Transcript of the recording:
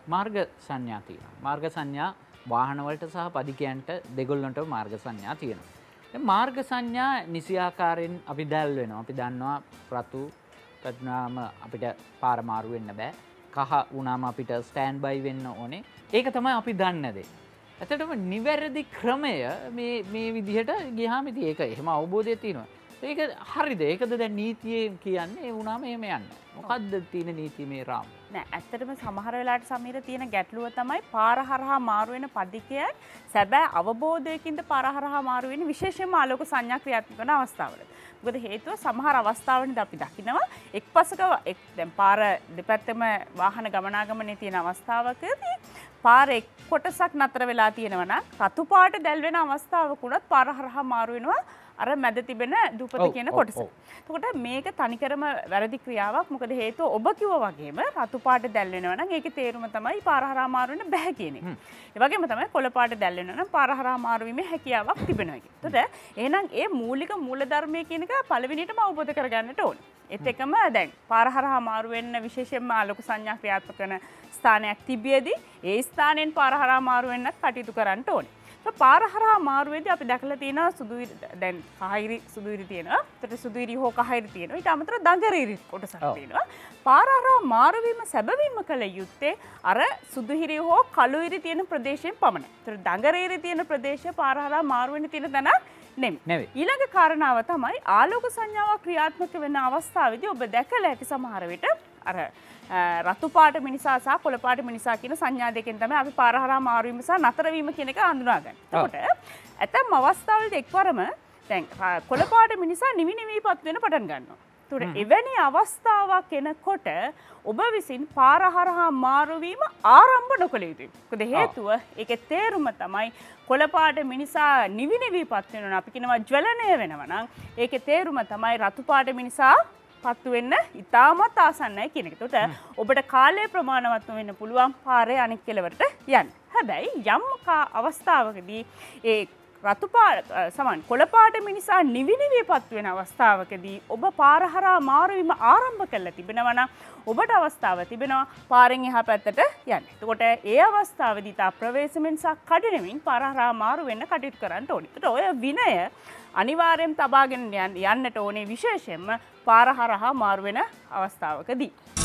මාර්ග සංඥා තියෙනවා. මාර්ග සංඥා වාහන වලට සහ පදිකයන්ට දෙගොල්ලන්ටම මාර්ග සංඥා තියෙනවා. දැන් මාර්ග සංඥා නිසි ආකාරයෙන් අපි දැල් වෙනවා. අපි දන්නවා රතු තත්නාම අපිට පාර මාරු වෙන්න බෑ. කහ වුණාම අපිට ස්ටෑන්ඩ් බයි වෙන්න ඕනේ. ඒක තමයි අපි දන්න දේ. ඇත්තටම නිවැරදි ක්‍රමය මේ විදිහට ගියාම ඉතින් ඒක එහෙම අවබෝධයක් තියෙනවා. ඒක හරිද? ඒකද දැන් නීතියේ කියන්නේ ඒ වුණාම එහෙම යන්න. මොකද්ද තියෙන නීතිමය රාම? නෑ ඇත්තටම සමහර වෙලාවට සමීර තියෙන ගැටලුව තමයි පාර හරහා මාරු වෙන පදිකයන් සැබෑ අවබෝධයකින්ද පාර හරහා මාරු වෙන්නේ විශේෂයෙන්ම ආලෝක සංඥා ක්‍රියාත්මක වන අවස්ථාවල. මොකද හේතුව සමහර අවස්ථාවලදී අපි දකිනවා එක්පසක දැන් පාර දෙපැත්තම වාහන ගමනාගමනයේ තියෙන අවස්ථාවකදී පාර එක් කොටසක් නතර වෙලා තියෙනවා නම් රතු පාට දැල් වෙන අවස්ථාවක උනත් පාර හරහා මාරු වෙනවා අර මැද තිබෙන දූපත කියන කොටස. එතකොට මේක තනිකරම වැරදි ක්‍රියාවක්. මොකද හේතුව ඔබ කිව්වා වගේම රතු පාට දැල් වෙනවා නම් ඒකේ තේරුම තමයි පාර හරහා මාරු වෙන්න බෑ කියන එක. ඒ වගේම තමයි කොළ පාට දැල් වෙනවා නම් පාර හරහා මාරු වීමේ හැකියාවක් තිබෙනවා කියන එක. එතකොට එහෙනම් ඒ මූලික මූලධර්මයේ කියන එක පළවෙනියටම අවබෝධ කරගන්නට ඕනේ. ඒත් එකම දැන් පාර හරහා මාරු වෙන්න විශේෂයෙන්ම ආලෝක සංඥා ක්‍රියාත්මක කරන ස්ථානයක් තිබියදී ඒ ස්ථානයෙන් පාර හරහා මාරු වෙන්නත් කටයුතු කරන්න ඕනේ. පාර හරහා මාරුවේදී අපි දැකලා තියෙනවා සුදුයිරි දැන් කහිරි සුදුයිරි තියෙනවා. ඒකට සුදුයිරි හෝ කහිරි තියෙනවා. ඊට අමතරව දඟරිරි කොටසක් තියෙනවා. පාර හරහා මාරු වීම සැබවින්ම කළ යුත්තේ අර සුදුහිරි හෝ කළුයිරි තියෙන ප්‍රදේශයෙන් පමණයි. ඒතර දඟරිරි තියෙන ප්‍රදේශය පාර හරහා මාරු වෙන්න තියෙන තැන නෙමෙයි. ඊළඟ කාරණාව තමයි ආලෝක සංඥාවක් ක්‍රියාත්මක වෙන අවස්ථාවේදී ඔබ දැකලා ඇති සමහර විට අර රතු පාට මිනිසා සහ කොළ පාට මිනිසා කියන සංඥා දෙකෙන් තමයි අපි පාර හරහා මාරු වීම සහ නතර වීම කියන එක හඳුනාගන්නේ. එතකොට ඇතැම් අවස්ථාවලදී එක්වරම දැන් කොළ පාට මිනිසා නිවි නිවිපත් වෙන පටන් ගන්නවා. එතකොට එවැනි අවස්ථාවක් එනකොට ඔබ විසින් පාර හරහා මාරු වීම ආරම්භ නොකළ යුතුයි. මොකද හේතුව ඒකේ තේරුම තමයි කොළ පාට මිනිසා නිවි නිවිපත් වෙනවා. අපි කියනවා ජ්වලනය වෙනවා නම් ඒකේ තේරුම තමයි රතු පාට මිනිසා පත්තු වෙන්න ඉතාමත් ආසන්නයි කියන එක. එතකොට ඔබට කාලය ප්‍රමාණවත් වෙන්න පුළුවන් පාරේ අනෙක් කෙළවරට යන්න. හැබැයි යම් අවස්ථාවකදී ඒ රතු පාට සමාන කොළ පාට මිනිසා නිවි නිවිපත් වෙන අවස්ථාවකදී ඔබ පාර හරහා මාරු වීම ආරම්භ කළා තිබෙනවා නම් ඔබට අවස්ථාව තිබෙනවා පාරෙන් එහා පැත්තට යන්න. එතකොට ඒ අවස්ථාවේදී තා ප්‍රවේශමෙන් සහ කඩිනමින් පාර හරහා මාරු වෙන්න කටයුතු කරන්න ඕනේ. එතකොට ඔය විනය අනිවාර්යෙන් තබාගෙන යන්නට ඕනේ විශේෂයෙන්ම පාර හරහා මාරු වෙන අවස්ථාවකදී.